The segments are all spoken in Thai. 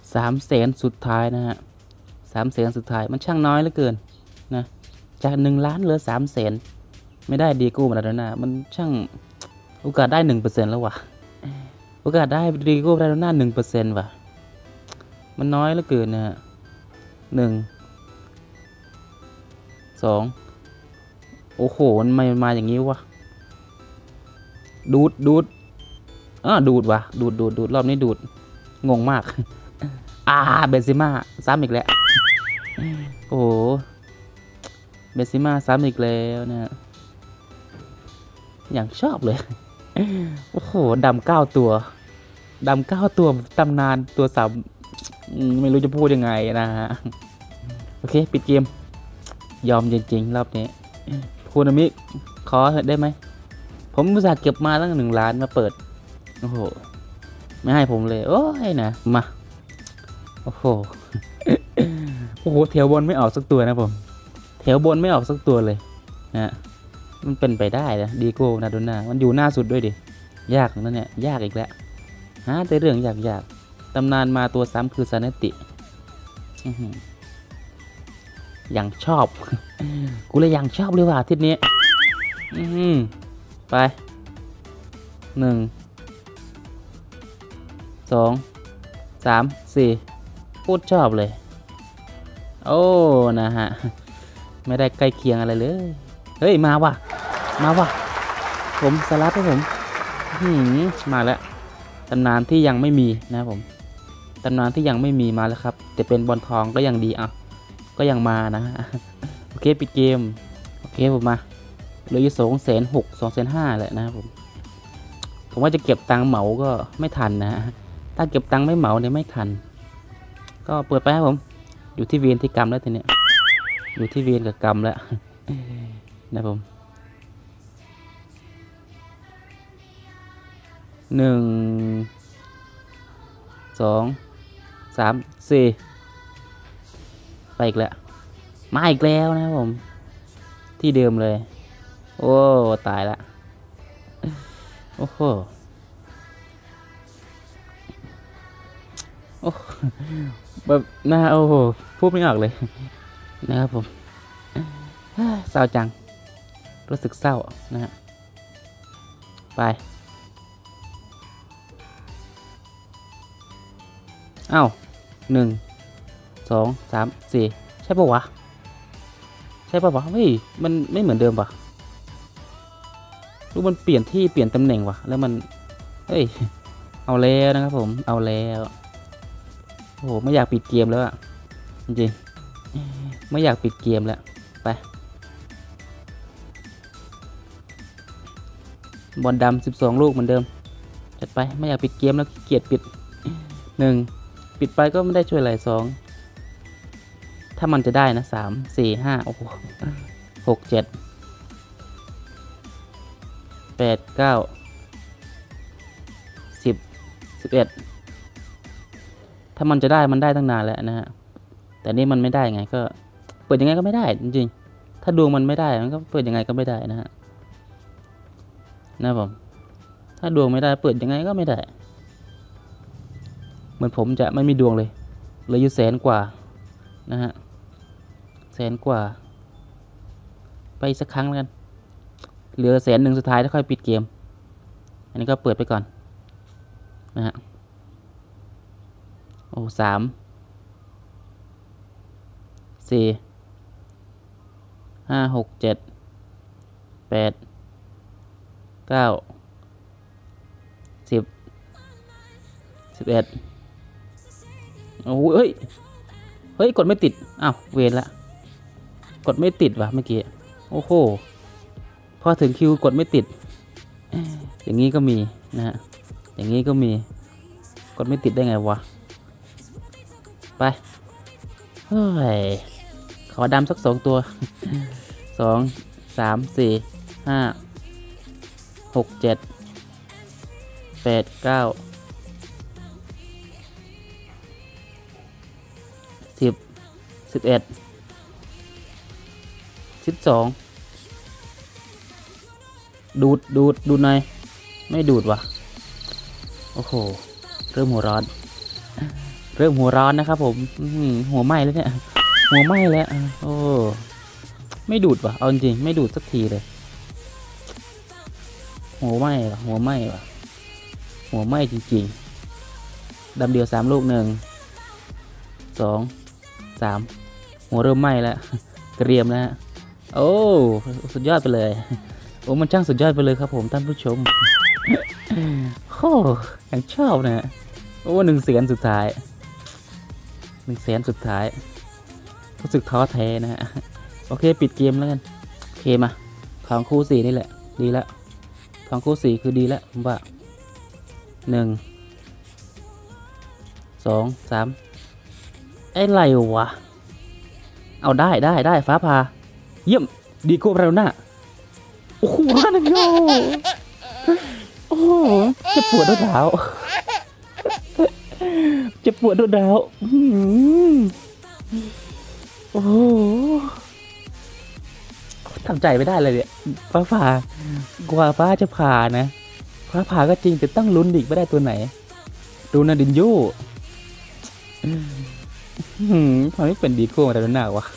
300,000สุดท้ายนะฮะ300,000สุดท้ายมันช่างน้อยเหลือเกินนะจาก1,000,000เหลือ300,000ไม่ได้ดีโก้มาแล้วนะมันช่างโอกาสได้ 1% แล้ววะโอกาสได้ดีโก้มาแล้วนะ 1% ว่ะมันน้อยเหลือเกินนะฮะ1 2โอ้โหมันมาอย่างนี้วะดูดดูดว่ะดูดรอบนี้ดูดงงมากเบนซิม่าซ้ำอีกแล้วโอ้โหเบนซิม่าซ้ำอีกแล้วนะอย่างชอบเลยโอ้โหดำ9 ตัวตำนานตัวซ้ำไม่รู้จะพูดยังไงนะฮะโอเคปิดเกมยอมจริงๆรอบนี้คุณอามิขอได้ไหมผมอุตส่าห์เก็บมาตั้ง1,000,000มาเปิดโอ้โหไม่ให้ผมเลยโอ้ยนะมาโอ้โหแถวบนไม่ออกสักตัวนะผมแถวบนไม่ออกสักตัวเลยนะมันเป็นไปได้นะดีโก้นาโดน่ามันอยู่หน้าสุดด้วยดิยากนั่นเนี่ยยากอีกแล้วฮะแต่เรื่องยากตำนานมาตัวซ้ำคือซาเนติอย่างชอบกูเลยอย่างชอบเลยว่ะอาทิตย์นี้ไป1 2 3 4พูดชอบเลยโอ้นะฮะไม่ได้ใกล้เคียงอะไรเลยเฮ้ยมาว่ะผมสลับให้ผมมาแล้วตำนานที่ยังไม่มีนะผมตำนานที่ยังไม่มีมาแล้วครับแต่เป็นบอลทองก็ยังดีก็ยังมานะโอเคปิดเกมโอเคผมมาเหลืออยู่2,600,000 2,500,000แหละนะครับผมว่าจะเก็บตังค์เหมาก็ไม่ทันนะถ้าเก็บตังค์ไม่เหมาเนี่ยไม่ทันก็เปิดไปครับผมอยู่ที่เวียนที่กรรมแล้วทีเนี้ยอยู่ที่เวียนกับกรรมแล้วนะผม1 2 3 4ไปอีกแล้วมาอีกแล้วนะครับผมที่เดิมเลยโอ้ตายละโอ้โหแบบน่าโอ้โหพูดไม่ออกเลยนะครับผมเศร้าจังรู้สึกเศร้านะฮะไป1 2 3 4ใช่ปะวะเฮ้ยมันไม่เหมือนเดิมปะรู้มันเปลี่ยนที่เปลี่ยนตำแหน่งวะแล้วมันเฮ้ยเอาแล้วนะครับผมเอาแล้วโอ้โหไม่อยากปิดเกมแล้วอะจริงๆไม่อยากปิดเกมแล้วไปบอลดำ12 ลูกเหมือนเดิมจัดไปไม่อยากปิดเกมแล้วขี้เกียจปิด1ปิดไปก็ไม่ได้ช่วยอะไร2ถ้ามันจะได้นะ3 4 5โอ้โห6 7 8 9 10 11ถ้ามันจะได้มันได้ตั้งนานแล้วนะฮะแต่นี่มันไม่ได้ไงก็เปิดยังไงก็ไม่ได้จริงๆถ้าดวงมันไม่ได้มันก็เปิดยังไงก็ไม่ได้นะฮะนะผมถ้าดวงไม่ได้เปิดยังไงก็ไม่ได้เหมือนผมจะไม่มีดวงเลยเหลืออยู่100,000 กว่านะฮะ100,000 กว่าไปสักครั้งแล้วกันเหลือ100,000สุดท้ายแล้วค่อยปิดเกมอันนี้ก็เปิดไปก่อนนะฮะโอ้3 4 5 6 7 8 9 10 11โอ้ยเฮ้ยกดไม่ติดอ้าวเวรละกดไม่ติดว่ะเมื่อกี้โอ้โหพอถึงคิวกดไม่ติดอย่างนี้ก็มีนะฮะอย่างนี้ก็มีกดไม่ติดได้ไงวะไปเฮ้ยขอดำสัก2 ตัว2 3 4 5 6 7 8 9 10 11 12ดูดหน่อยไม่ดูดว่ะโอ้โหเริ่มหัวร้อนเริ่มหัวร้อนนะครับผมหัวไหม้แล้วเนี่ยหัวไหม้แล้วโอ้ไม่ดูดว่ะเอาจริงไม่ดูดสักทีเลยหัวไหม้ว่ะหัวไหม้ว่ะหัวไหม้จริงๆดำเดียว3 ลูก 1 2 3หัวเริ่มไหม้แล้วเตรียมแล้วโอ้สุดยอดไปเลยโอ้มันช่างสุดยอดไปเลยครับผมท่านผู้ชมโอ้ยังชอบนะโอ้100,000สุดท้าย100,000สุดท้ายรู้สึกท้อแท้นะฮะโอเคปิดเกมแล้วกันโอเคมาทองคู่4นี่แหละดีแล้วทองคู่4คือดีแล้วผมว่า1 2 3ไอ้ไรวะเอาได้ฟ้าผ่าเยี่ยมดีโก้เราหน้าโอ้โหนั่นโยโอ้เจ็บปวดด้วยดาวเจ็บปวดด้วยดาวโอ้โหทำใจไม่ได้เลยเนี่ยฟ้าผ่ากว่าฟ้าจะผ่านะฟ้าผ่าก็จริงแต่ต้องลุ้นอีกไม่ได้ตัวไหนดูนาดินโย่ทำให้เป็นดีโก้เราหน้าวะ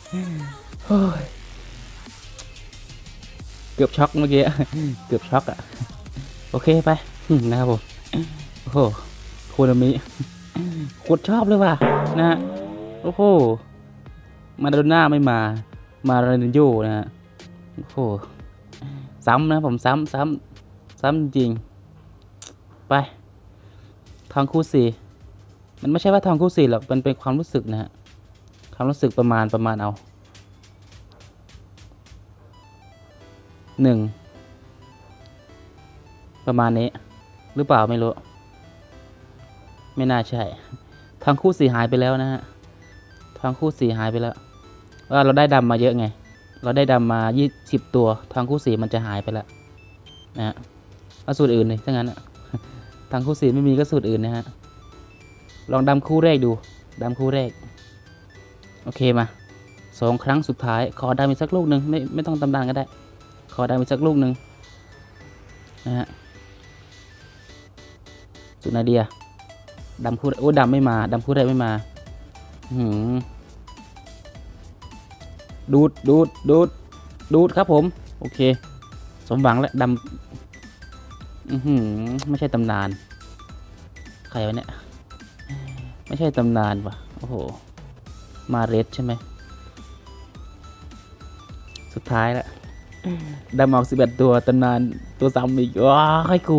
เกือบช็อกเมื่อกี้เกือบช็อกอ่ะโอเคไปนะครับผมโอ้โหโคนามิโคตรชอบเลยว่ะนะฮะโอ้โหมาโดน่าไม่มาเรนโยนะฮะโอ้โหซ้ำนะผมซ้ำจริงไปทองคู่4มันไม่ใช่ว่าทองคู่4หรอกมันเป็นความรู้สึกนะฮะความรู้สึกประมาณเอา1ประมาณนี้หรือเปล่าไม่รู้ไม่น่าใช่ทางคู่4หายไปแล้วนะฮะทางคู่4หายไปแล้วว่าเราได้ดำมาเยอะไงเราได้ดำมา20 ตัวทางคู่4มันจะหายไปแล้วนะฮะเอาสูตรอื่นเลยถ้างั้นทางคู่4ไม่มีก็สูตรอื่นนะฮะลองดำคู่แรกดูดำคู่แรกโอเคมา2 ครั้งสุดท้ายขอดำอีกสักลูกหนึ่งไม่ต้องตำนานก็ได้ขอดำอีกสักลูกหนึ่งนะฮะสุดนาเดียดำคู่โอ้ดำไม่มาดำคู่แรกไม่มาดูดครับผมโอเคสมหวังแล้วดำไม่ใช่ตำนานใครวะเนี่ยไม่ใช่ตำนานวะโอ้โหมาเรสใช่ไหมสุดท้ายแล้วดำออก11 ตัวตำนานตัวซ้ำอีกว้าให้กู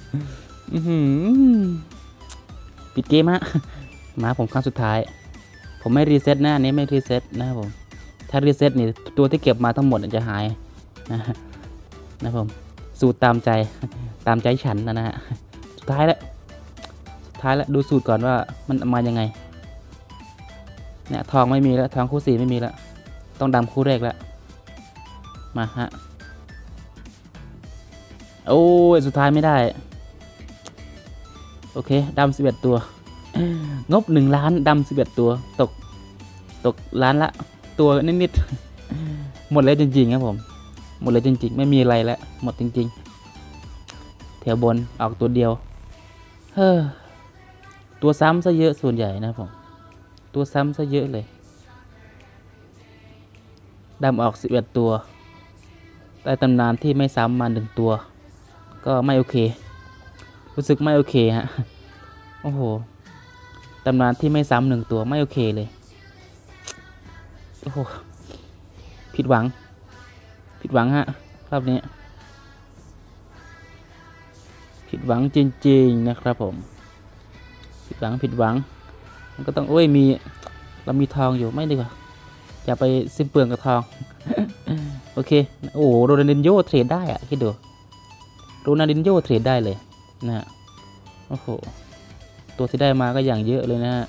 ปิดเกมฮะมาผมครั้งสุดท้ายผมไม่รีเซ็ตนะอันนี้ไม่รีเซ็ตนะครับผมถ้ารีเซ็ตนี่ตัวที่เก็บมาทั้งหมดจะหายนะผมสูตรตามใจฉันนะฮะสุดท้ายแล้วดูสูตรก่อนว่ามันมายังไงเนี่ยทองไม่มีแล้วทองคู่4ไม่มีแล้วต้องดำคู่แรกแล้วมาฮะโอ้ยสุดท้ายไม่ได้โอเคดำ11 ตัวงบ1 ล้านดำ11 ตัวตกล้านละตัวนิดหมดเลยจริงๆครับผมหมดเลยจริงๆไม่มีอะไรแล้วหมดจริงๆแถวบนออกตัวเดียวตัวซ้ำซะเยอะส่วนใหญ่นะผมตัวซ้ำซะเยอะเลยดำออก11 ตัวได้ตำนานที่ไม่ซ้ำมา1 ตัวก็ไม่โอเครู้สึกไม่โอเคฮะโอ้โหตำนานที่ไม่ซ้ำ1 ตัวไม่โอเคเลยโอ้โหผิดหวังฮะรอบนี้ผิดหวังจริงๆนะครับผมผิดหวังมันก็ต้องโอ้ยเรามีทองอยู่ไม่ดีกว่าอย่าไปสิ้นเปลืองกับทองโอเคโอ้โรนัลดินโญ่เทรดได้อะคิดดูโรนัลดินโญ่เทรดได้เลยนะฮะโอ้โหตัวที่ได้มาก็อย่างเยอะเลยนะฮะ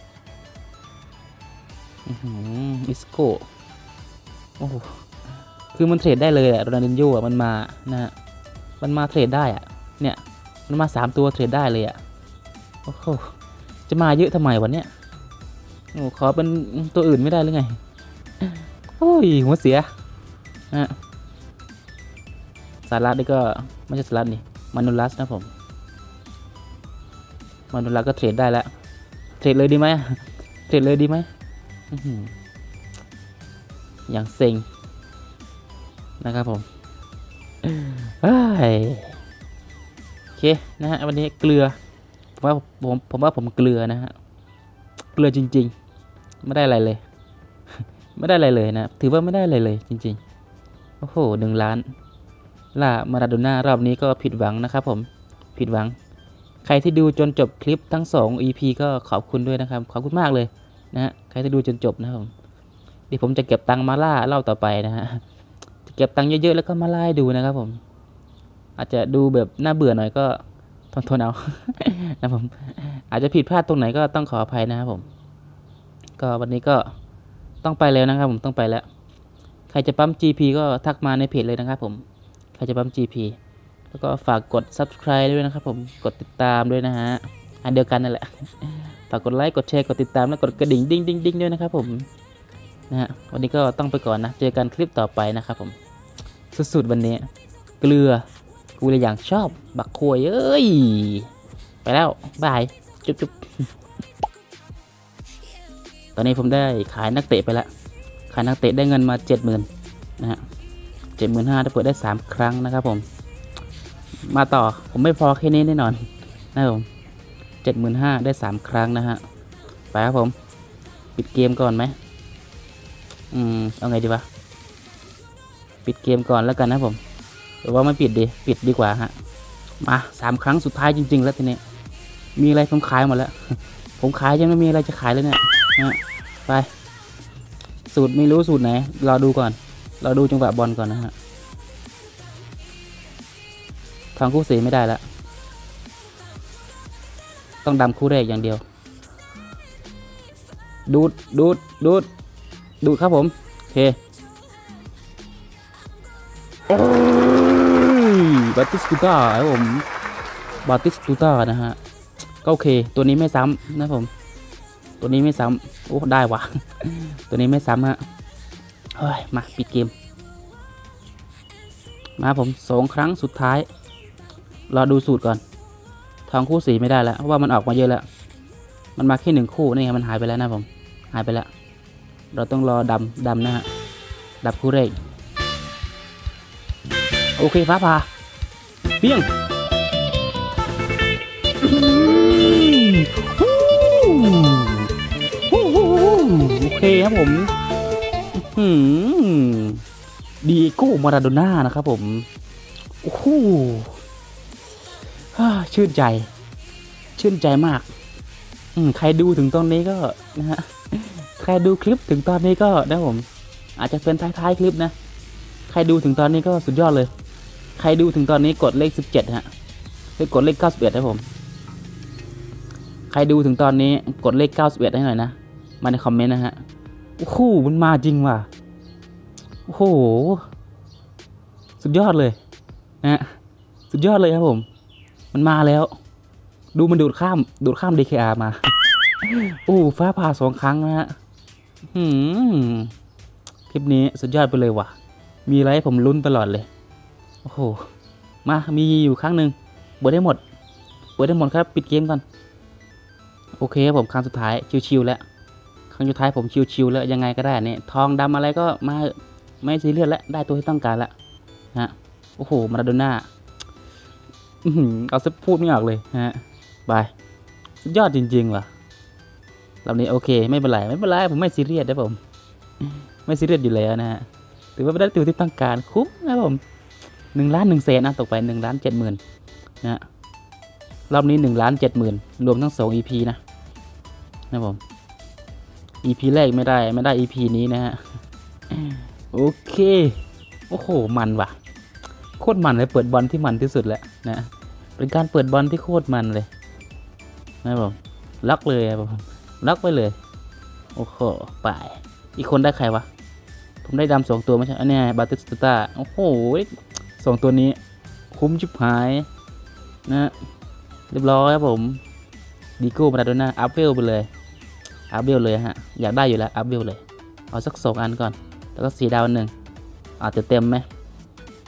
อิสโก้โอ้โหคือมันเทรดได้เลยอะโรนัลดินโญ่อะมันมานะฮะมันมาเทรดได้อะเนี่ยมันมา3 ตัวเทรดได้เลยอะโอ้โหจะมาเยอะทำไมวันเนี้ยโอ้ขอเป็นตัวอื่นไม่ได้หรือไงโอ้ยหัวเสียนะสารัตนี่ก็ไม่ใช่สารัตนี่มานูลัสนะผมมานูลัสก็เทรดได้แล้วเทรดเลยดีไหมเทรดเลยดีไหมอย่างเซ็งนะครับผมโอเคนะฮะวันนี้เกลือผมว่าผมเกลือนะฮะเกลือจริงๆไม่ได้อะไรเลยไม่ได้อะไรเลยนะถือว่าไม่ได้อะไรเลยจริงๆโอ้โห1 ล้านล่ามาราโดน่ารอบนี้ก็ผิดหวังนะครับผมผิดหวังใครที่ดูจนจบคลิปทั้ง2 EP ก็ขอบคุณด้วยนะครับขอบคุณมากเลยนะฮะใครที่ดูจนจบนะครับผมเดี๋ยวผมจะเก็บตังค์มาล่ารอบต่อไปนะฮะจะเก็บตังค์เยอะๆแล้วก็มาล่าดูนะครับผมอาจจะดูแบบน่าเบื่อหน่อยก็ทนเอา นะผมอาจจะผิดพลาดตรงไหนก็ต้องขออภัยนะครับผมก็วันนี้ก็ต้องไปแล้วนะครับผมต้องไปแล้วใครจะปั๊ม GP ก็ทักมาในเพจเลยนะครับผมใครจะปั๊ม GP แล้วก็ฝากกด Subscribe ด้วยนะครับผมกดติดตามด้วยนะฮะอันเดียวกันนั่นแหละฝากกดไลค์กดแชร์กดติดตามและกดกระดิ่งดิ้งด้วยนะครับผมนะฮะวันนี้ก็ต้องไปก่อนนะเจอกันคลิปต่อไปนะครับผมสุดๆวันนี้เกลือกูเลยอย่างชอบบักขวยเอ้ยไปแล้วบายจุ๊บตอนนี้ผมได้ขายนักเตะไปแล้วขายนักเตะได้เงินมา 70,000 นะฮะ 75,000ได้เปิดได้3 ครั้งนะครับผมมาต่อผมไม่พอแค่นี้แน่นอนนะครับผม 75,000ได้3 ครั้งนะฮะไปครับผมปิดเกมก่อนไหมเอาไงดีวะปิดเกมก่อนแล้วกันนะผมหรือว่าไม่ปิดดีกว่าฮะมา3 ครั้งสุดท้ายจริงๆแล้วทีนี้มีอะไรผมขายหมดแล้วผมขายยังไม่มีอะไรจะขายเลยเนี่ยไปสูตรไม่รู้สูตรไหนรอดูก่อนเราดูจังหวะบอลก่อนนะฮะทางคู่สีไม่ได้แล้วต้องดำคู่แรกอย่างเดียวดูดครับผมโอเคบาติสตูต้าครับผมบาติสตูต้านะฮะก็โอเคตัวนี้ไม่ซ้ำนะผมตัวนี้ไม่ซ้ำโอ้ได้ว่ะตัวนี้ไม่ซ้ำฮะเฮ้ยมาปิดเกมมาผม2 ครั้งสุดท้ายรอดูสูตรก่อนทองคู่สีไม่ได้แล้วเพราะว่ามันออกมาเยอะแล้วมันมาแค่1 คู่นี่ไงมันหายไปแล้วนะผมหายไปแล้วเราต้องรอดำนะฮะดับคู่แรกโอเคฟ้าผ่าเปี้ยงโอเคครับผมดีโก้มาราโดน่านะครับผมโอ้โหชื่นใจมากใครดูถึงตอนนี้ก็นะฮะใครดูคลิปถึงตอนนี้ก็นะผมอาจจะเป็นท้ายคลิปนะใครดูถึงตอนนี้ก็สุดยอดเลยใครดูถึงตอนนี้กดเลข17ฮะหรือกดเลข91นะผมใครดูถึงตอนนี้กดเลข91ให้หน่อยนะมาในคอมเมนต์นะฮะโอ้โหมันมาจริงว่ะโอ้โหสุดยอดเลยนะสุดยอดเลยครับผมมันมาแล้วดูมันดูดข้าม DKR มาโอ้ฟ้าผ่า2 ครั้งนะฮะคลิปนี้สุดยอดไปเลยว่ะมีอะไรให้ผมลุ้นตลอดเลยโอ้โหมามีอยู่ครั้งหนึ่งเปิดได้หมดครับปิดเกมก่อนโอเคครับผมครั้งสุดท้ายชิวๆแล้วครั้งสุดท้ายผมชิวๆแล้วยังไงก็ได้เนี่ยทองดำอะไรก็มาไม่ซีเรียสแล้วได้ตัวที่ต้องการแล้วนะโอ้โหมาราโดน่าเอาซะพูดไม่ออกเลยฮะบายสุดยอดจริงๆว่ะรอบนี้โอเคไม่เป็นไรผมไม่ซีเรียสนะผมไม่ซีเรียสอยู่แล้วนะฮะถือว่าได้ตัวที่ต้องการคุ้มนะผม1,100,000นะตกไป1,70,000นะรอบนี้1,70,000รวมทั้ง2 EP นะผม EP แรกไม่ได้ EP นี้นะฮะโอเคโอ้โหมันว่ะโคตรมันเลยเปิดบอลที่มันที่สุดแล้วนะเป็นการเปิดบอลที่โคตรมันเลยนะผมล็อกเลยผมล็อกไปเลยโอ้โหไปอีกคนได้ใครวะผมได้ดำ2 ตัวไม่ใช่อันนี้บาติสตูต้าโอ้โห2 ตัวนี้คุ้มชิบหายนะเรียบร้อยครับผมดีโก้มาราโดน่าอัพเวลไปเลยฮะอยากได้อยู่แล้วอัพเวลเลยเอาสัก2 อันก่อนแล้วก็4 ดาว 1อาจจะเต็มไหม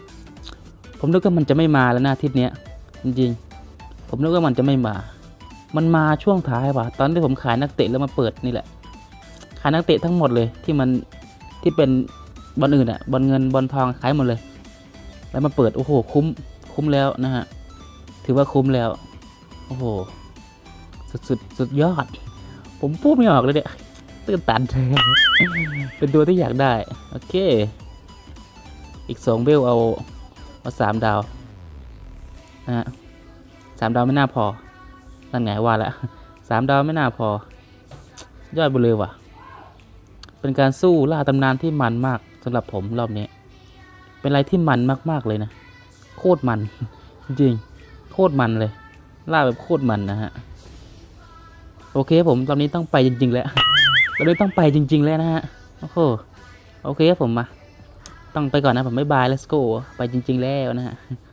ผมนึกว่ามันจะไม่มาแล้วนะอาทิตย์นี้จริงๆผมนึกว่ามันจะไม่มามันมาช่วงท้ายป่ะตอนที่ผมขายนักเตะแล้วมาเปิดนี่แหละขายนักเตะทั้งหมดเลยที่เป็นบอลอื่นอ่ะบอลเงินบอลทองขายหมดเลยแล้วมาเปิดโอ้โหคุ้มแล้วนะฮะถือว่าคุ้มแล้วโอ้โหสุดยอดผมพูดไม่ออกเลยเนี่ยตื่นตัน เป็นตัวที่อยากได้โอเคอีก2เบลเอา3 ดาวนะฮะ3 ดาวไม่น่าพอนั่นไงว่าแล้ว3 ดาวไม่น่าพอยอดไปเลยว่ะเป็นการสู้ล่าตำนานที่มันมากสำหรับผมรอบนี้เป็นอะไรที่มันมากๆเลยนะโคตรมัน จริงๆโคตรมันเลยล่าแบบโคตรมันนะฮะโอเคผมตอนนี้ต้องไปจริงๆแล้วเราเลยต้องไปจริงๆแล้วนะฮะโอ้โหโอเคผมมาต้องไปก่อนนะผมบ๊ายบาย let's go ไปจริงๆแล้วนะฮะ